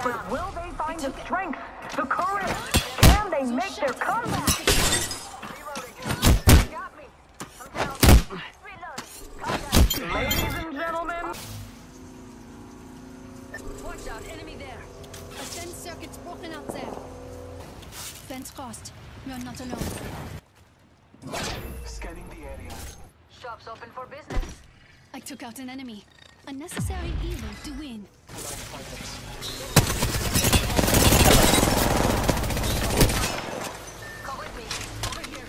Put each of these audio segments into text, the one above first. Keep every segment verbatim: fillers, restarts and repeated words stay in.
But will they find the strength, the courage? Can they make their comeback? Ladies and gentlemen. Watch out, enemy there. A sense circuit's broken out there. Fence crossed. You're not alone. Scanning the area. Shop's open for business. I took out an enemy. A necessary evil to win. Come with me. Over here.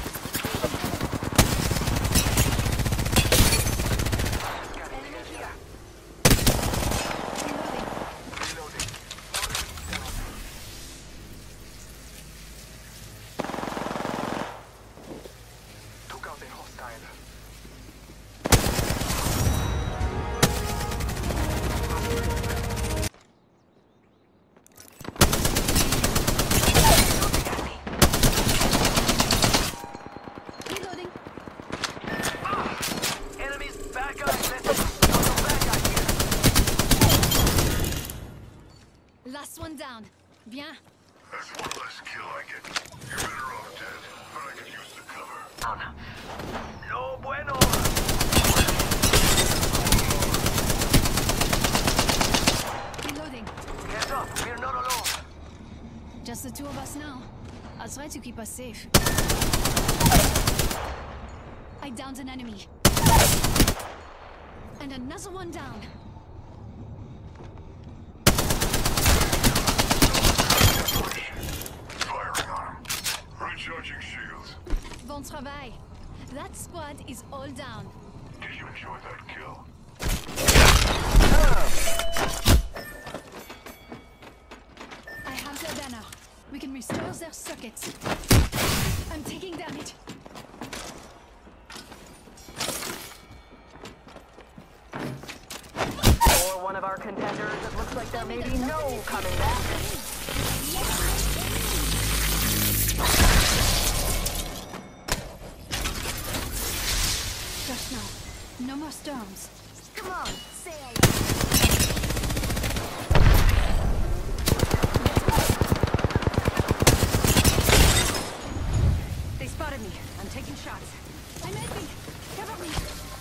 Enemy here. Reloading. Took out a hostile. Reloading. Enemies back up. Let's go back out here. Last one down. Bien. That's one less kill I get. You're better off dead, but I could use the cover. No bueno. Reloading. Hands up. We're not alone. Just the two of us now. I'll try to keep us safe. I downed an enemy. And another one down. Firing on him. Recharging shields. Bon travail. That squad is all down. Did you enjoy that kill? I have their banner. We can restore their circuits. I'm taking damage. For one of our contenders, it looks like there may be no coming back. Just now. No more storms. Come on, sail. They spotted me. I'm taking shots. I'm helping. Cover me.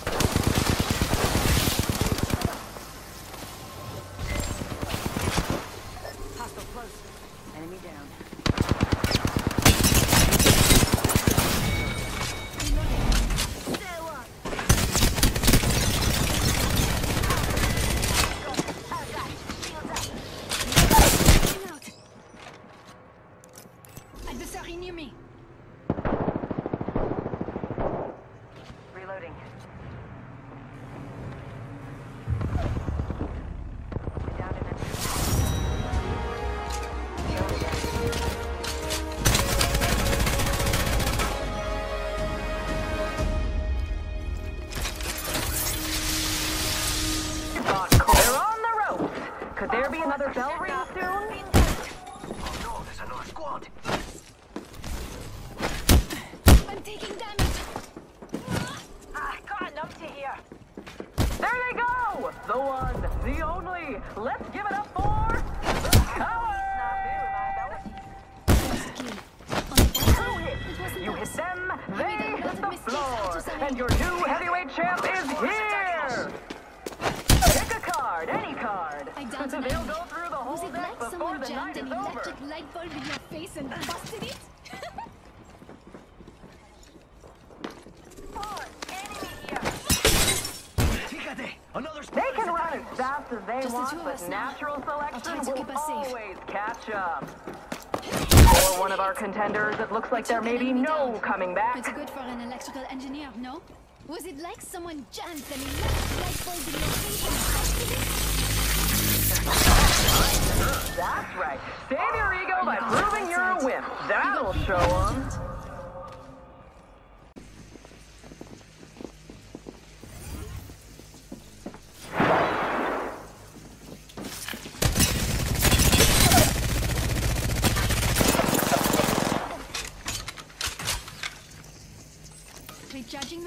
Hostile close. Enemy down. Reloading. Stay on. Getting out. Adversary near me. Reloading. Down in They're on the ropes. Could there be another bell ring soon? Oh no, there's another squad. I'm taking damage. I got enough to hear. There they go! The one, the only. Let's give it up for the Coward! Two hits. You hit them, they hit the floor. And your new heavyweight champ is here! Pick a card, any card. I downed an They'll enemy. go through the Was whole it deck like before someone the night jammed is an over. electric light bulb in your face and busted it? Fíjate, another squad. They can run as fast as they Just the want, two of but us now. natural I'll try selection to keep will us safe. always catch up. For one of our contenders, it looks like there Took may an be enemy no down. coming back. Pretty good for an electrical engineer, no? Was it like someone jammed an electric light bulb in your face and busted it? That's right. Save your ego by proving you're a wimp. That'll show them. Recharging my...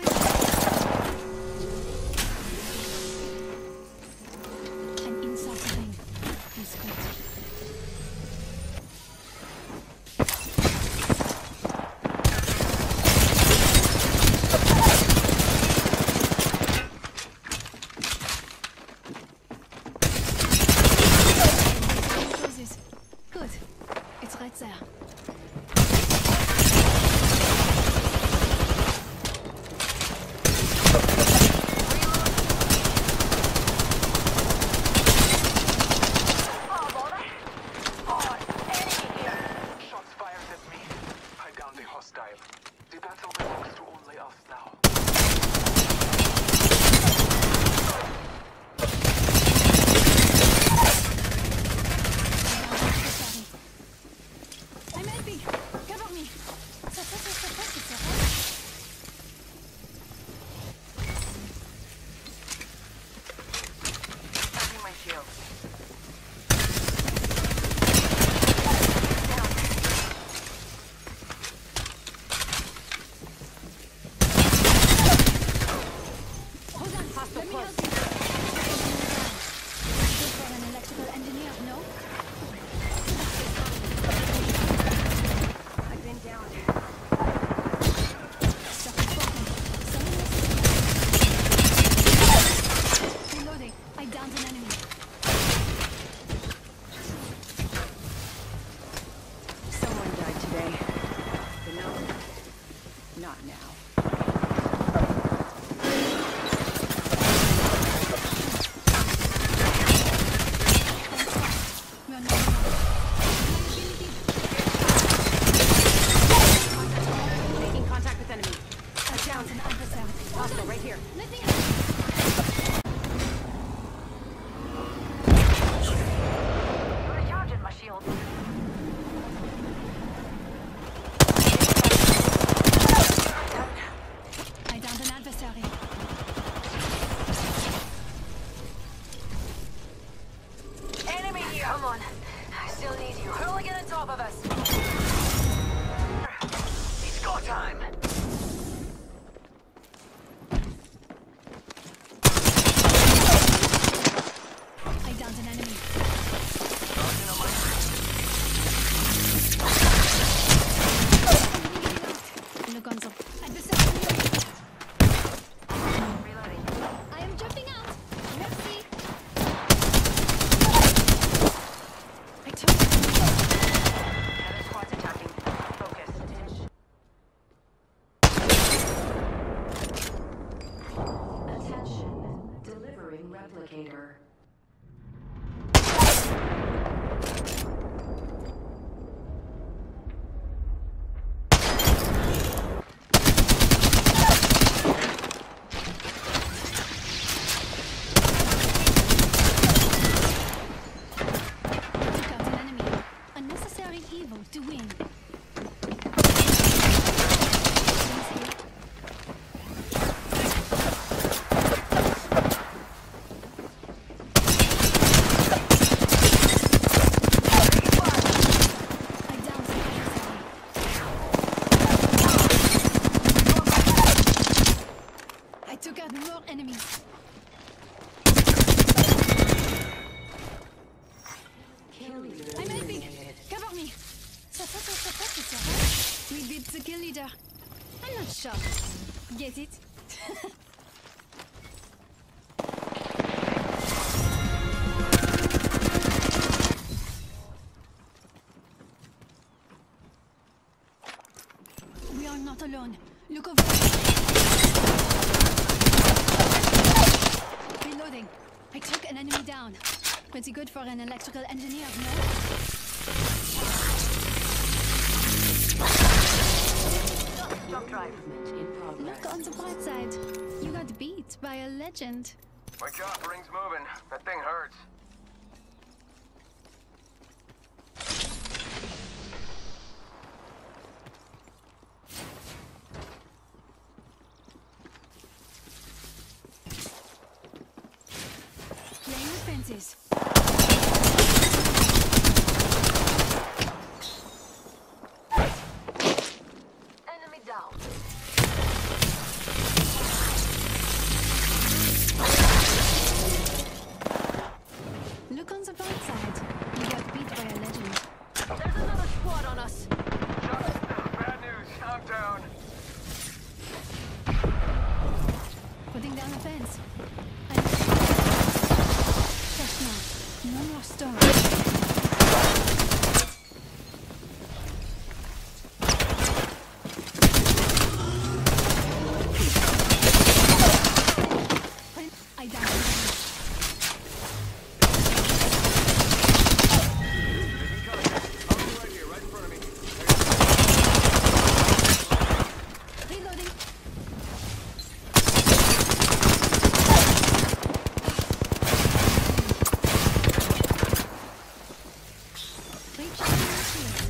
An insult ring is good. later. Took out an enemy. Unnecessary evil to win. I downed some adversary. I took out more enemies. Kill leader I'm helping. eliminated. Cover me. Ça fait ça fait ça fait. We beat the kill leader. I'm not shocked. Get it? We are not alone. Look over. Reloading. I took an enemy down. Pretty good for an electrical engineer, no? Jump drive. Movement in progress. Look on the bright side. You got beat by a legend. Wake up, ring's moving. That thing hurts. Playing with fences. Enemy down. Look on the bright side. You got beat by a legend. There's another squad on us. Bad news, I'm down. Putting down a fence. I... Just now. No more storm. I died. I'll be right here, right in front of me. Reloading. Recharging my shield.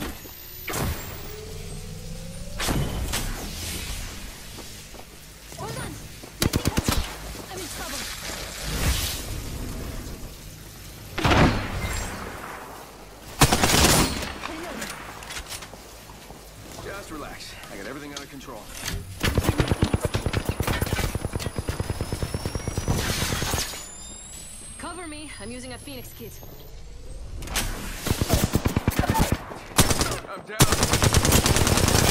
Hold on. Let me catch you. I'm in trouble. Reloading. Just relax. I got everything under control. Cover me. I'm using a Phoenix kit. I'm down.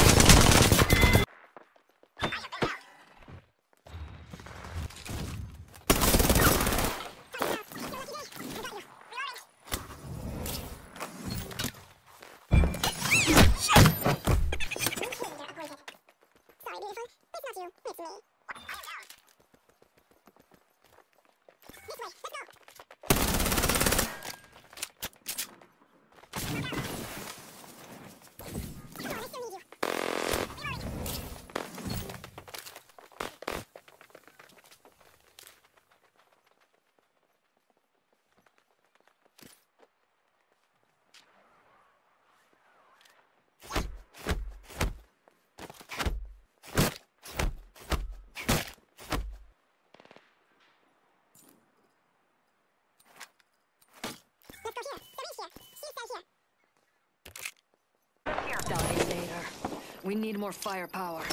Die later. We need more firepower.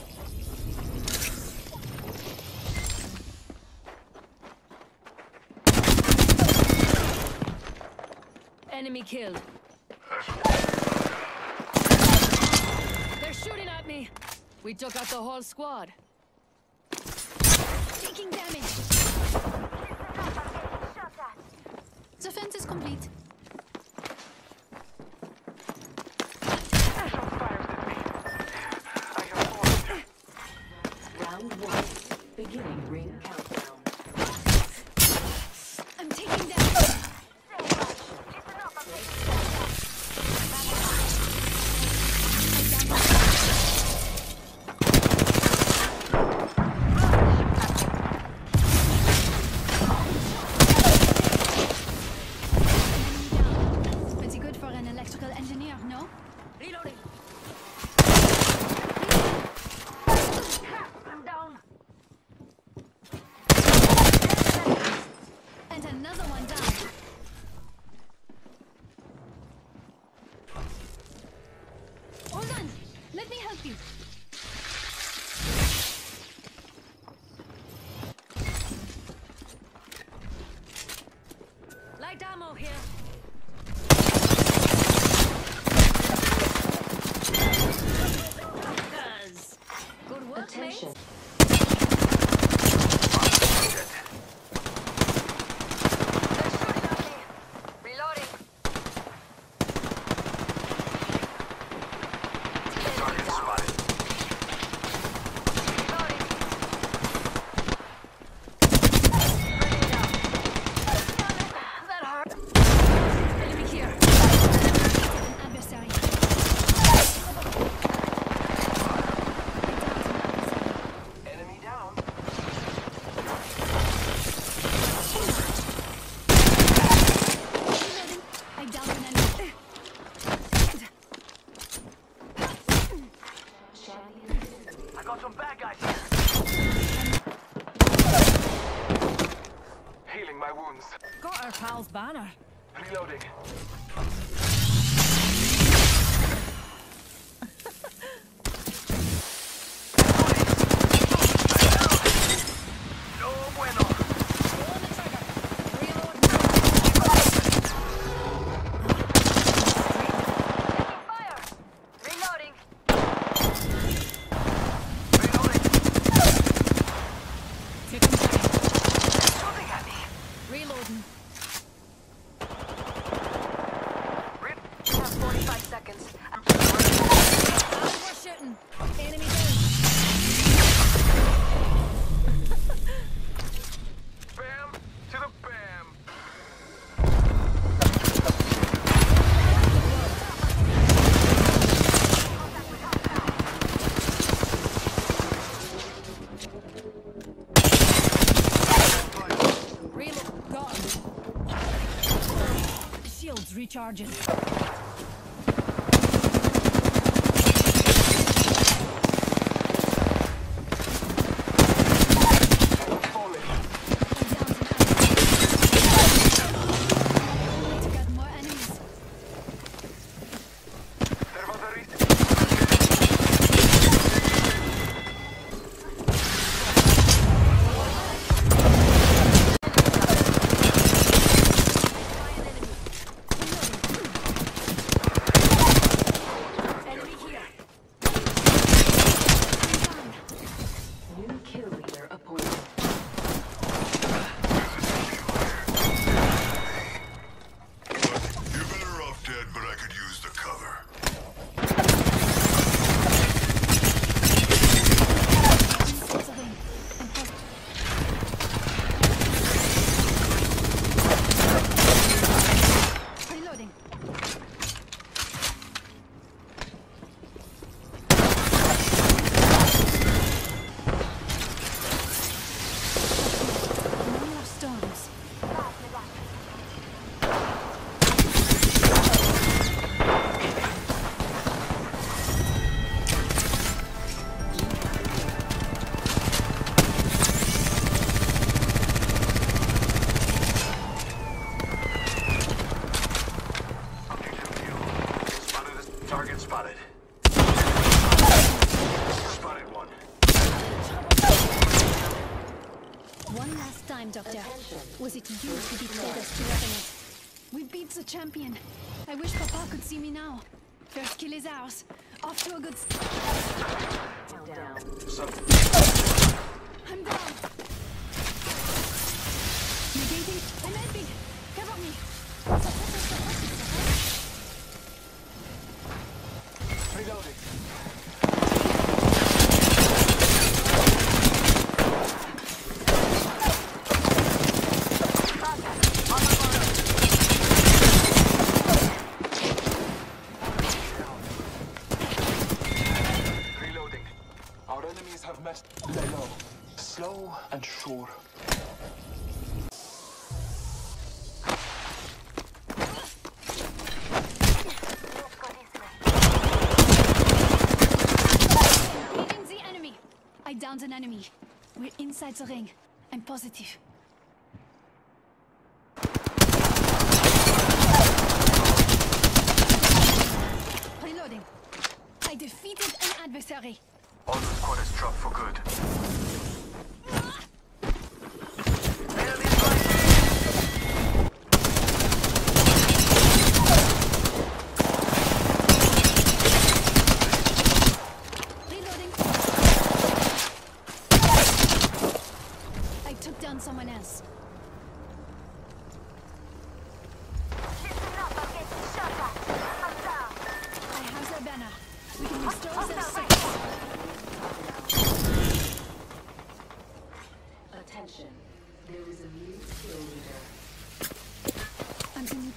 Enemy killed. They're shooting at me. We took out the whole squad. Taking damage. The fence is complete. Round one. Beginning ring countdown. Another one down. Hold on. Let me help you. Light ammo here. Good work, Attention. mate. Reloading. Target spotted. Reloading. That hurt. Enemy here. An adversary. Enemy down. Reloading. I downed an enemy. I got some bad guys here. Healing my wounds. Got our pal's banner. Reloading. No bueno. Pull the trigger. Reload. Taking fire. Reloading. Reloading. Take him down. Shooting at me. Reloading. Re- Have forty-five seconds. We're shooting. Enemy down. Bam to the bam. Reload. Got him. Shields recharging. Falling. I took out more enemies. There was a risk. Enemy here. New kill leader appointed. You're better off dead, but I could use the cover. Something. Reloading. No more storms. Spotted a target spotted. Spotted one. One last time, Doctor. Attention. Was it you who betrayed us to Revenant? We beat the champion. I wish Papa could see me now. First kill is ours. Off to a good start. Down. Some I'm down. Negating. I'm helping. Cover me. reloading. Reloading. Our enemies have messed. Lay low. Slow and sure. Hitting the enemy. I downed an enemy. We're inside the ring. I'm positive.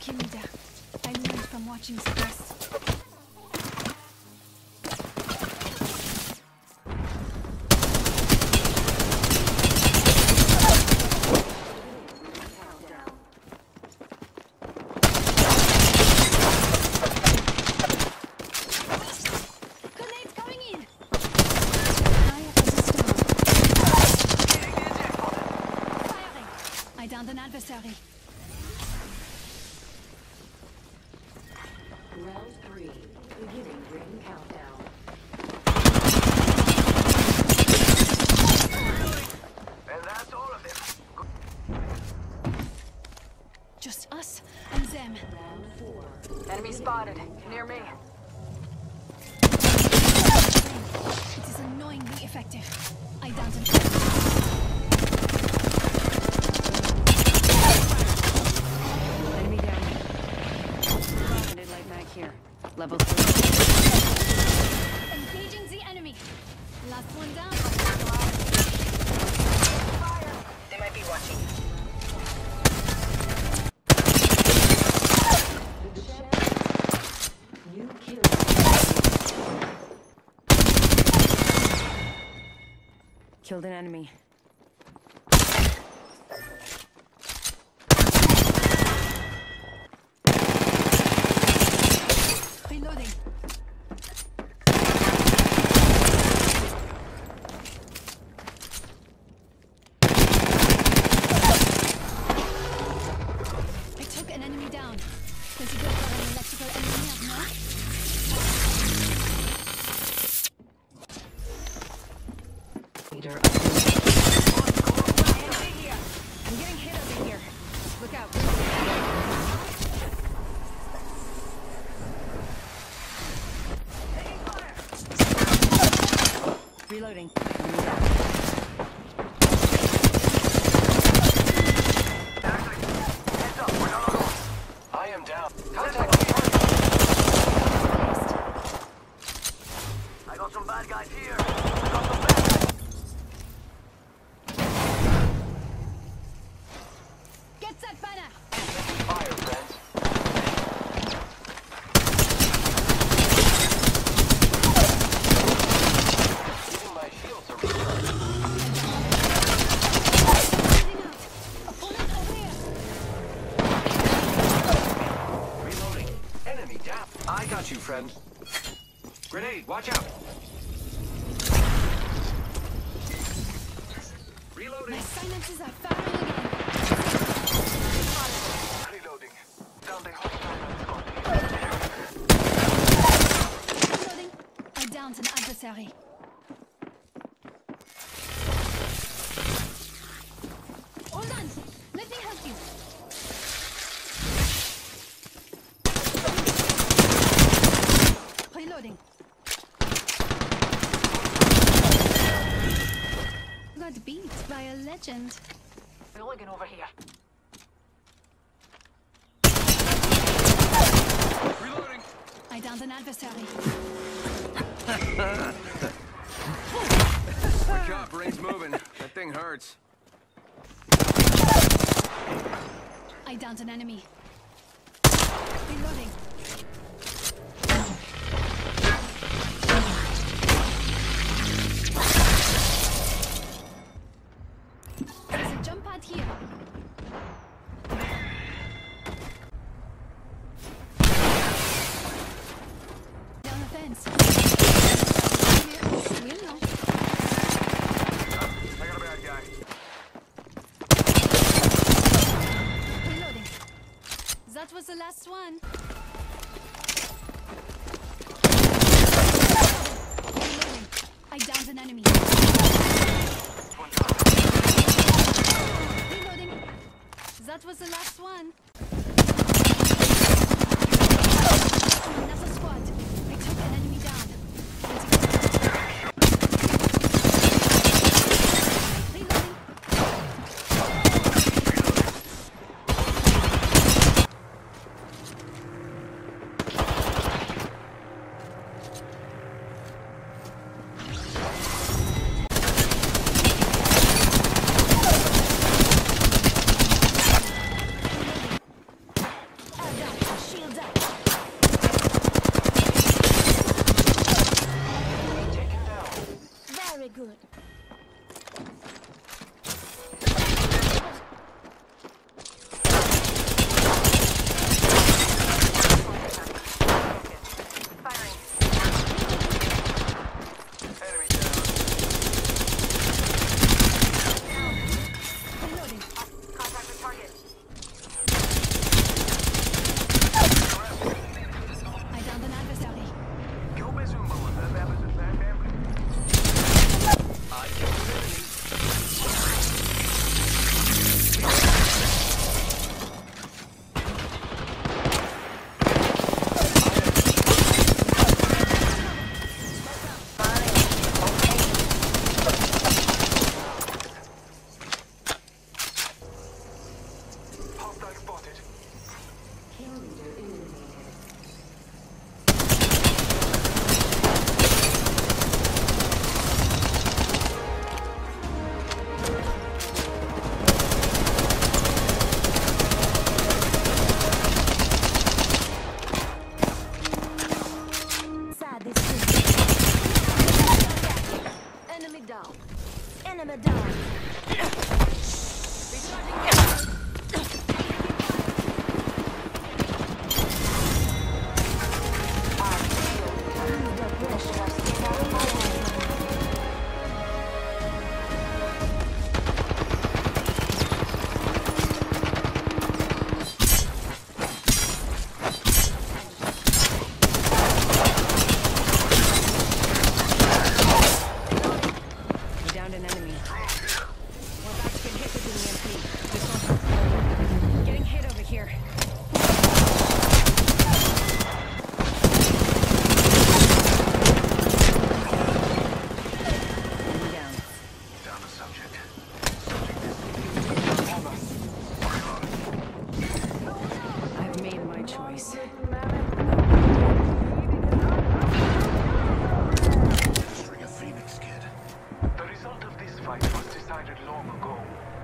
kill leader. I learned from watching the rest. Grenades coming in! Fire at the stone. Firing! I downed an adversary. Round three. Beginning ring countdown. And that's all of them. Just us and them. Round four. Enemy spotted. Near me. It is annoyingly effective. I downed an Enemy down. Bracketed light mag here. Level three. engaging the enemy. Last one down. They might be watching. The champ. New kill. Killed an enemy. Reloading. I took an enemy down. Does he go for an electrical engineer, no? Leader up. Enemy here. I'm getting hit over here. Look out. Reloading. I am down. Contact me. I got some bad guys here. I got some bad guys. Get that banner! Fire, friends. Even my shields are recharged. Moving out. Opponent over here. Reloading. Enemy down. I got you, friend. Grenade, watch out. Reloading. My silences are firing again. Reloading. Down the hostile. Reloading. I downed an adversary. Hold on. Let me help you. Reloading. Got beat by a legend. Hooligan over here. Reloading. I downed an adversary. Wake up, brain's moving. That thing hurts. I downed an enemy. Reloading. There's a jump pad here. Down the fence. We'll know. I got a bad guy. Reloading. That was the last one. Reloading. I downed an enemy. Reloading. That was the last one. Another squad. I took an enemy down. Reloading. Kill leader eliminated. Inside this system. Enemy down. Enemy down. We downed an enemy. We're about to get hit with an E M P. This one's getting hit over here. Enemy down. Down the subject. I've made my choice. String of Phoenix, kid. The result of this fight was decided long ago.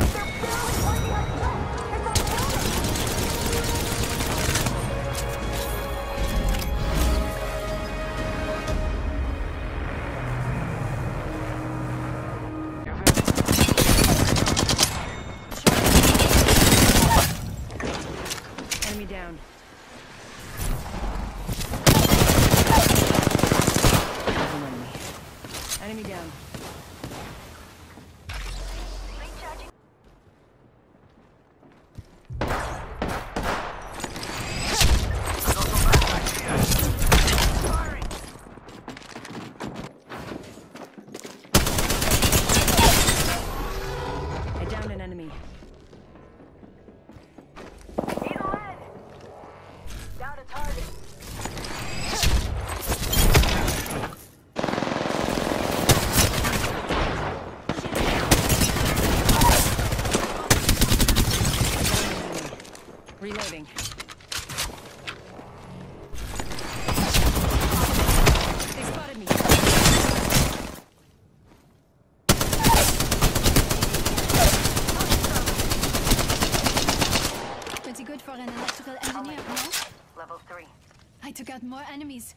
Enemy down. There's an enemy. Enemy down. I downed an enemy. Eagle in. Down a target. Reloading. They spotted me. Pretty good for an electrical engineer, no? Level three. I took out more enemies.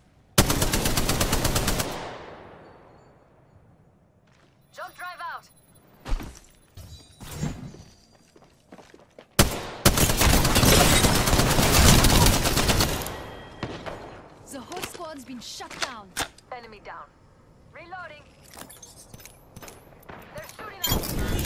Jump drive out. The whole squad's been shut down. Enemy down. Reloading. They're shooting us.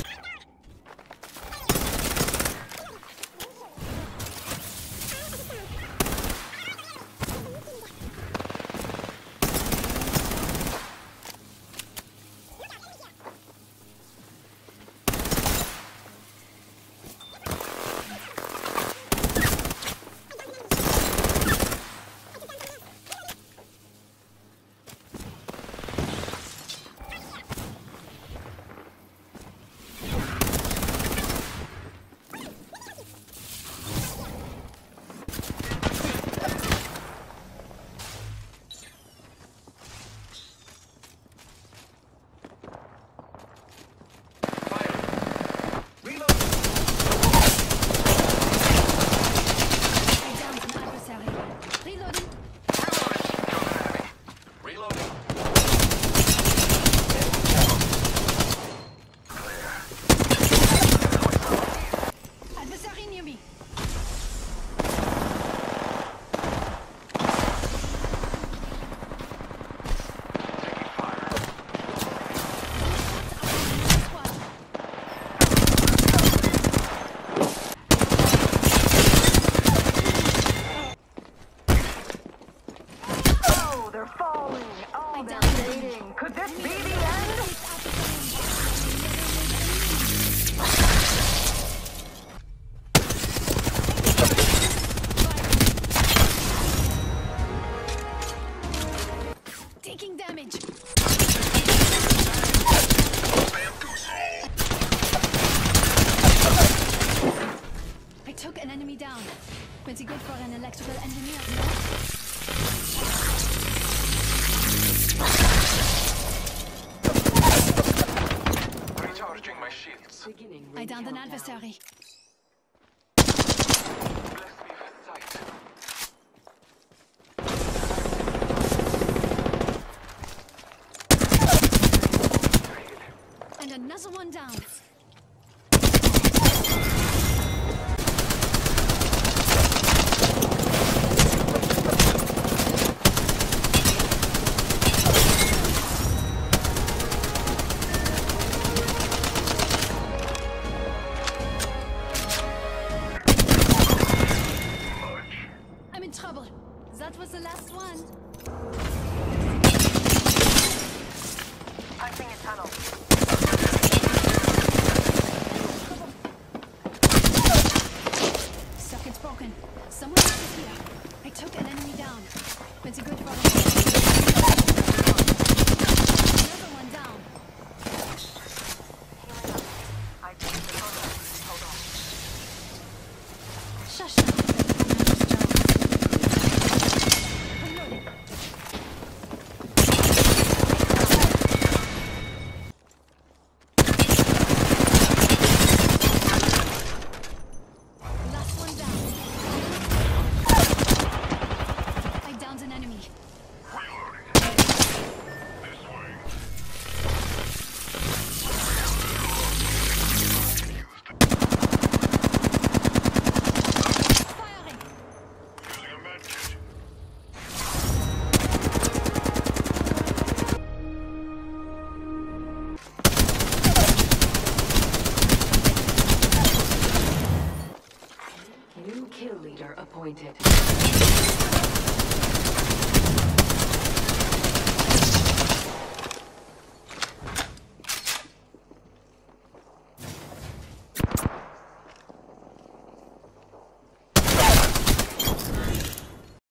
down. Pretty good for an electrical engineer, no? Recharging my shields. Beginning I ring downed an countdown. adversary. Bless me with sight. And another one down. I'm in trouble. That was the last one. Passing a tunnel. Circuit's broken. Someone else is here. I took an enemy down. Pretty good for another one down. Healing up. I think the tunnel. Hold on. Shush now. Reloading. Last one down. I downed an enemy. Reloading. This way. Firing. Using a med kit. New kill leader appointed.